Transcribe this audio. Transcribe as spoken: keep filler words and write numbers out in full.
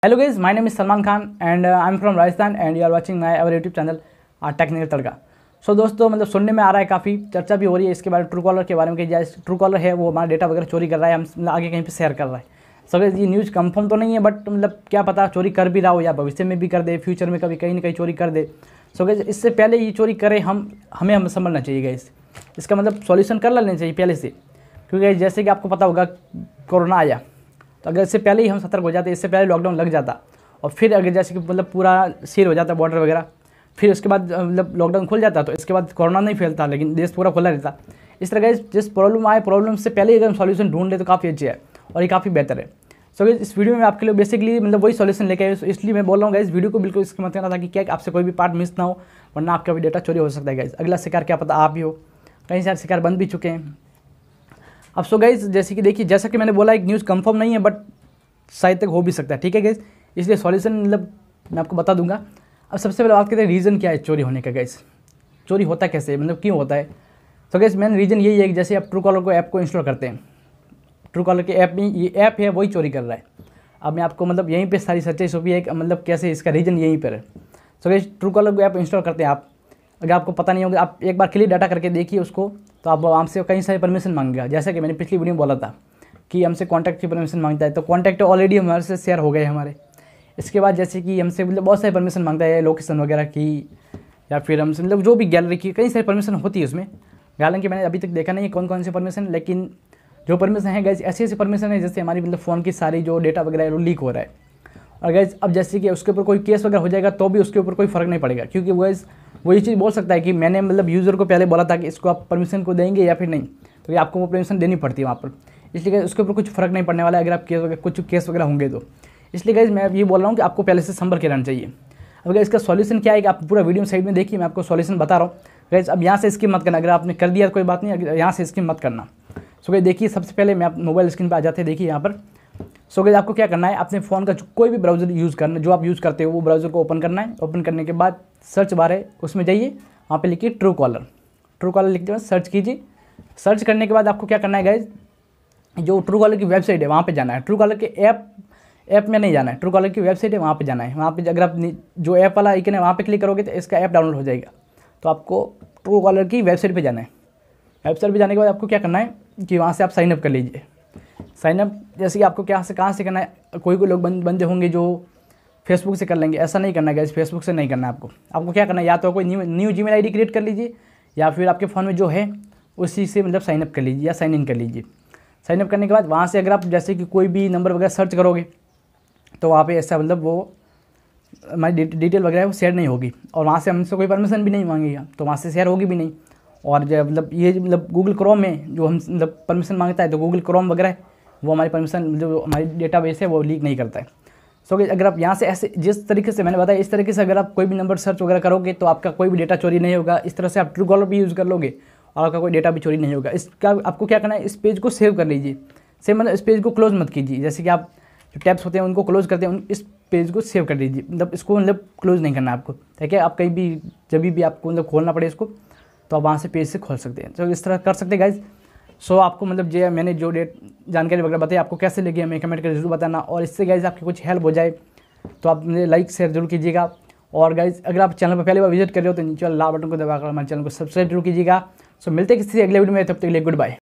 Hello guys, my name is Salman Khan and I am from Rajasthan and you are watching my our YouTube channel technical Tadka. So दोस्तों, मतलब सुनने में आ रहा है, काफ़ी चर्चा भी हो रही है इसके बारे में, ट्रू कॉलर के बारे में कि जैसे ट्रू कॉलर है वो हमारा डेटा वगैरह चोरी कर रहा है, हम आगे कहीं पे शेयर कर रहा है। सो गाइस, ये न्यूज़ कंफर्म तो नहीं है, बट मतलब क्या पता चोरी कर भी रहा हो या भविष्य में भी कर दे, फ्यूचर में कभी कहीं ना कहीं चोरी कर दे। सो गाइस, इससे पहले ये चोरी करे हम हमें हम समझना चाहिए गाइस, इसका मतलब सॉल्यूशन कर लेना चाहिए पहले से, क्योंकि जैसे कि आपको पता होगा कोरोना आया, तो अगर इससे पहले ही हम सतर्क हो जाते, इससे पहले लॉकडाउन लग जाता और फिर अगर जैसे कि मतलब पूरा सील हो जाता बॉर्डर वगैरह, फिर उसके बाद मतलब लॉकडाउन खुल जाता, तो इसके बाद कोरोना नहीं फैलता लेकिन देश पूरा खुला रहता। इस तरह का जिस प्रॉब्लम आए, प्रॉब्लम से पहले अगर हम सॉल्यूशन ढूंढ ले तो काफ़ी अच्छे है और ये काफ़ी बेहतर है। सो so, इस वीडियो में आपके लिए बेसिकली मतलब वही सॉल्यूशन लेके आए, इसलिए मैं बोल रहा हूँ गाइस, वीडियो को बिल्कुल इसका मत करना ताकि क्या आपसे कोई भी पार्ट मिस ना हो, वरना आपका भी डेटा चोरी हो सकता है गाइस। अगला शिकार क्या पता आप ही हो, कहीं सारे शिकार बंद भी चुके हैं अब। सो गाइस, जैसे कि देखिए, जैसा कि मैंने बोला एक न्यूज़ कंफर्म नहीं है, बट शायद तक हो भी सकता है, ठीक है गाइस। इसलिए सॉल्यूशन मतलब मैं आपको बता दूंगा। अब सबसे पहले बात करते हैं रीज़न क्या है चोरी होने का गाइस, चोरी होता कैसे, मतलब क्यों होता है। तो गाइस, मेन रीज़न यही है कि जैसे आप ट्रू कॉलर को ऐप को इंस्टॉल करते हैं, ट्रू कॉलर के ऐप में ये ऐप है वही चोरी कर रहा है। अब मैं आपको मतलब यहीं पे सारी सच्चाई छुपी है, मतलब कैसे इसका रीज़न यहीं पर है। सो गाइस, ट्रू कॉलर को ऐप इंस्टॉल करते हैं आप, अगर आपको पता नहीं होगा, आप एक बार क्लियर डाटा करके देखिए उसको, तो आप हमसे कई सारी परमिशन मांगेगा। जैसा कि मैंने पिछली वीडियो में बोला था कि हमसे कॉन्टैक्ट की परमिशन मांगता है, तो कॉन्टैक्ट ऑलरेडी हमारे से शेयर हो गए हमारे। इसके बाद जैसे कि हमसे मतलब बहुत सारी परमिशन मांगता है, लोकेशन वगैरह की, या फिर हमसे मतलब जो भी गैलरी की कई सारी परमिशन होती है उसमें। हालांकि मैंने अभी तक देखा नहीं है कौन कौन सी परमिशन, लेकिन जो परमिशन है गाइस ऐसी ऐसी परमिशन है जैसे हमारी मतलब फ़ोन की सारी जो डेटा वगैरह है वो लीक हो रहा है। और गाइस अब जैसे कि उसके ऊपर कोई केस वगैरह हो जाएगा तो भी उसके ऊपर कोई फ़र्क नहीं पड़ेगा, क्योंकि वो गाइस वो ये चीज़ बोल सकता है कि मैंने मतलब यूज़र को पहले बोला था कि इसको आप परमिशन को देंगे या फिर नहीं, तो ये आपको वो परमिशन देनी पड़ती है वहाँ पर। इसलिए उसके ऊपर कुछ फ़र्क नहीं पड़ने वाला है अगर आप केस वगैरह कुछ केस वगैरह होंगे तो। इसलिए गाइस मैं ये बोल रहा हूँ कि आपको पहले से संपर्क रहना चाहिए। अब गाइस इसका सॉल्यूशन क्या है कि आप पूरा वीडियो साइड में देखिए, मैं आपको सॉल्यूशन बता रहा हूँ गाइस। अब यहाँ से स्किप मत करना, अगर आपने कर दिया तो कोई बात नहीं, अगर यहाँ से स्किप मत करना। सो गाइस देखिए, सबसे पहले मैं आप मोबाइल स्क्रीन पर आ जाते हैं, देखिए यहाँ पर। सो गाइस आपको क्या करना है, अपने फ़ोन का कोई भी ब्राउज़र यूज़ करना, जो आप यूज़ करते हो वो ब्राउज़र को ओपन करना है। ओपन करने के बाद सर्च बार है उसमें जाइए, वहाँ पे लिखिए ट्रू कॉलर। ट्रू कॉलर लिखते हुए सर्च कीजिए। सर्च करने के बाद आपको क्या करना है गाइस, जो ट्रू कॉलर की वेबसाइट है वहाँ पे जाना है। ट्रू कॉलर के ऐप ऐप में नहीं जाना है, ट्रू कॉलर की वेबसाइट है वहाँ पे जाना है। वहाँ पे अगर आप जो ऐप वाला आइकन है वहाँ पे क्लिक करोगे तो इसका ऐप डाउनलोड हो जाएगा। तो आपको ट्रू कॉलर की वेबसाइट पे जाना है। वेबसाइट पे जाने के बाद आपको क्या करना है कि वहाँ से आप साइनअप कर लीजिए। साइनअप जैसे कि आपको क्या से कहाँ से करना है, कोई कोई लोग बंद बंदे होंगे जो फेसबुक से कर लेंगे, ऐसा नहीं करना है गाइस, फेसबुक से नहीं करना है आपको। आपको क्या करना है, या तो कोई new new Gmail ID create कर लीजिए, या फिर आपके फ़ोन में जो है उसी से मतलब साइनअप कर लीजिए या साइन इन कर लीजिए। साइनअप करने के बाद वहाँ से अगर आप जैसे कि कोई भी नंबर वगैरह सर्च करोगे तो वहाँ पे ऐसा मतलब वो हमारी डिटेल वगैरह है वो शेयर नहीं होगी, और वहाँ से हमसे कोई परमिशन भी नहीं मांगेगा, तो वहाँ से शेयर होगी भी नहीं। और जब मतलब ये मतलब गूगल क्रोम में जो हम मतलब परमिशन मांगता है, तो गूगल क्रोम वगैरह वो हमारी परमिशन जो हमारी डेटाबेस है वो लीक नहीं करता है। सो so, अगर आप यहाँ से ऐसे जिस तरीके से मैंने बताया इस तरीके से अगर आप कोई भी नंबर सर्च वगैरह करोगे तो आपका कोई भी डेटा चोरी नहीं होगा। इस तरह से आप ट्रू कॉलर भी यूज़ कर लोगे और आपका कोई डेटा भी चोरी नहीं होगा। इसका आपको क्या करना है, इस पेज को सेव कर लीजिए। सेव मतलब इस पेज को क्लोज मत कीजिए, जैसे कि आप जो टैब्स होते हैं उनको क्लोज करते हैं, इस पेज को सेव कर दीजिए, मतलब इसको मतलब क्लोज नहीं करना आपको, ठीक है। आप कहीं भी जब भी आपको मतलब खोलना पड़े इसको, तो आप वहाँ से पेज से खोल सकते हैं। तो इस तरह कर सकते हैं गाइज। सो आपको मतलब जो मैंने जो डेट जानकारी वगैरह बताई आपको कैसे लगी हमें कमेंट करके जरूर बताना, और इससे गाइज आपकी कुछ हेल्प हो जाए तो आप मुझे लाइक शेयर जरूर कीजिएगा। और गाइज अगर आप चैनल पर पहली बार विजिट कर रहे हो तो नीचे लाल बटन को दबाकर हमारे चैनल को सब्सक्राइब जरूर कीजिएगा। सो मिलते हैं किसी अगले वीडियो में, तब तक के लिए गुड बाय।